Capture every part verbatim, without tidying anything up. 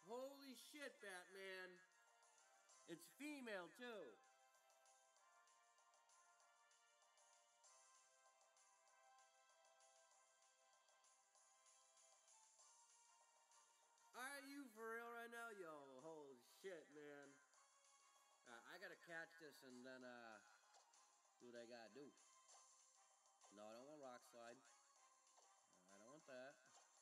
Holy shit, Batman. It's female, too. Are you for real right now? Yo, holy shit, man. Uh, I gotta catch this and then, uh, do what I gotta do. No, I don't want rock slide. I don't want that.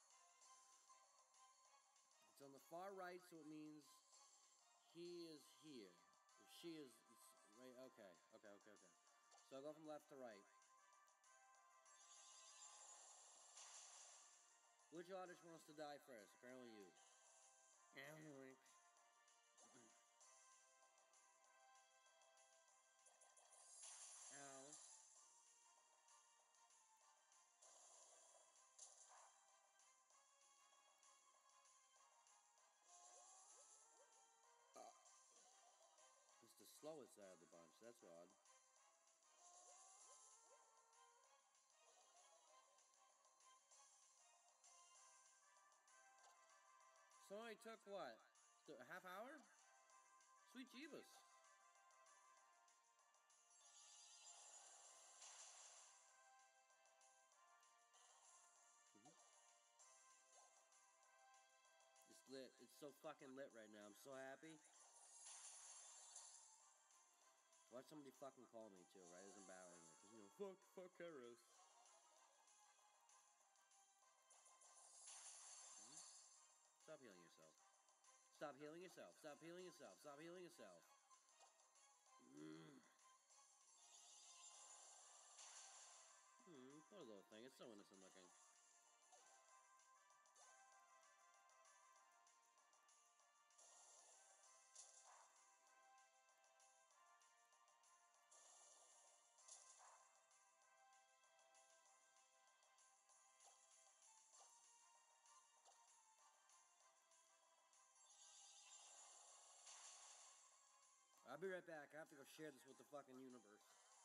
It's on the far right, so it means he is here. If she is, it's right, okay, okay, okay, okay. So I'll go from left to right. Which artist wants to die first? Apparently you. Anyway. Ow. Uh, it's the slowest out of the bunch, that's odd. So it took what? A half hour? Sweet Jeebus. Mm-hmm. It's lit. It's so fucking lit right now. I'm so happy. Watch somebody fucking call me too, right? As I'm battling it. Because, you know, fuck, fuck Kairos. Mm-hmm. Stop healing yourself. Stop healing yourself. Stop healing yourself. Stop healing yourself. Mm. Hmm, poor little thing. It's so innocent looking. I'll be right back. I have to go share this with the fucking universe.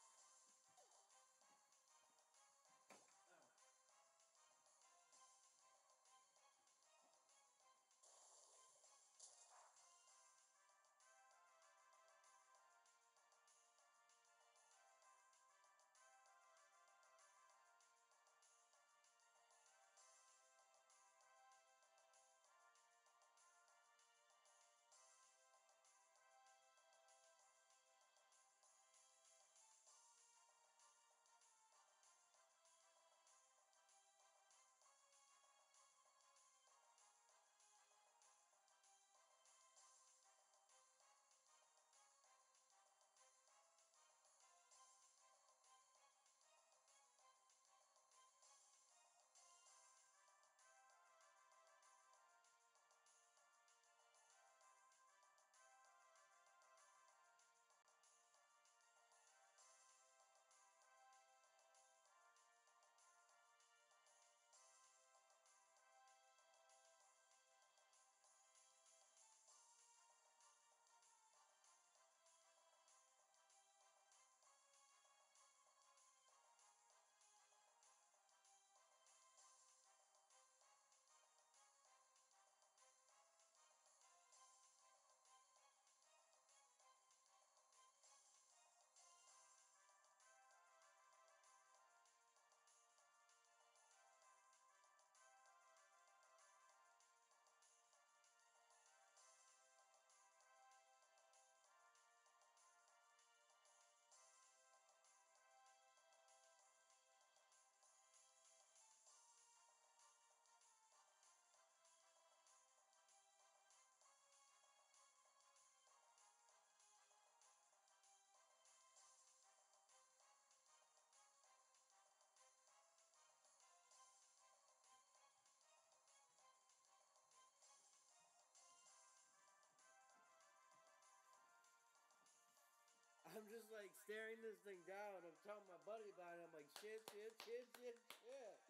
I'm just like staring this thing down. I'm telling my buddy about it. I'm like, shit, shit, shit, shit, shit.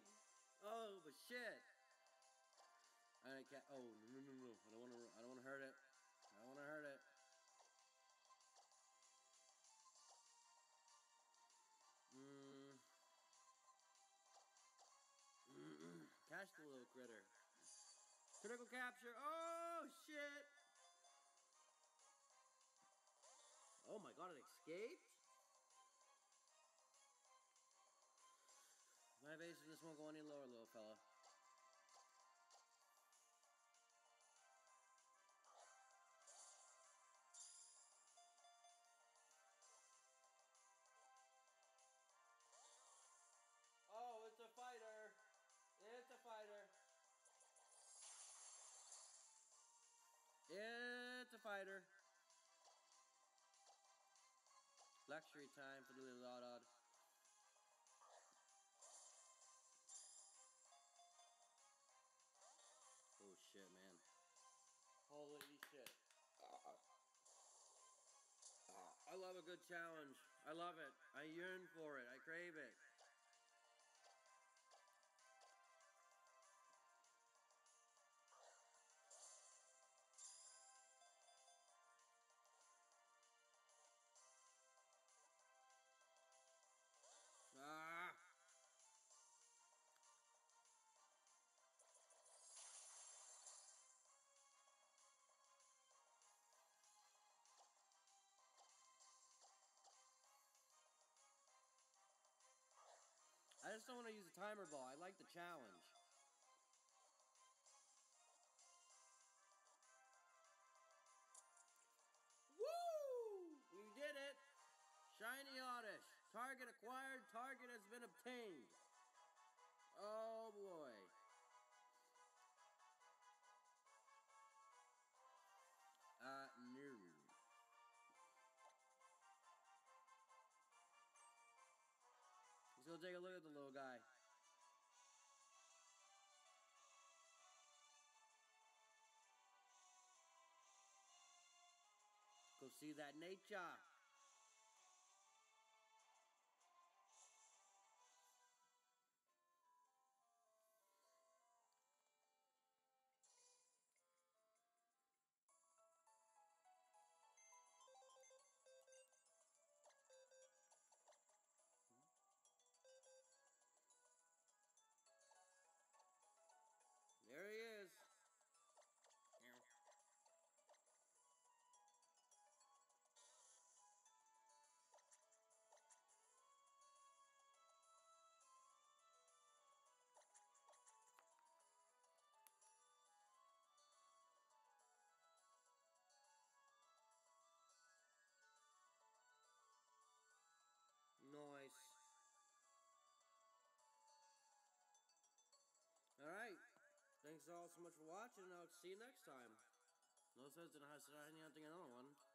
Oh, but shit. I can't. Oh, no, no, no. I don't want to. I don't want to hurt it. I don't want to hurt it. Mmm. Mm-mm. Catch the little critter. Critical capture. Oh shit. Oh my god, it escaped? My evasiveness won't go any lower, little fella. Oh, it's a fighter. It's a fighter. It's a fighter. Luxury time for the little odd odd. Oh shit, man. Holy shit. Uh, uh, I love a good challenge. I love it. I yearn for it. I crave it. Ah! I just don't want to use a timer ball. I like the challenge. Woo! We did it! Shiny Oddish. Target acquired. Target has been obtained. Oh boy. Uh, no. Let's go take a look at the little guy. Go see that nature. There he is. Nice. Alright. Thanks all so much for watching, and I'll see you next time. No sense in hunting another one.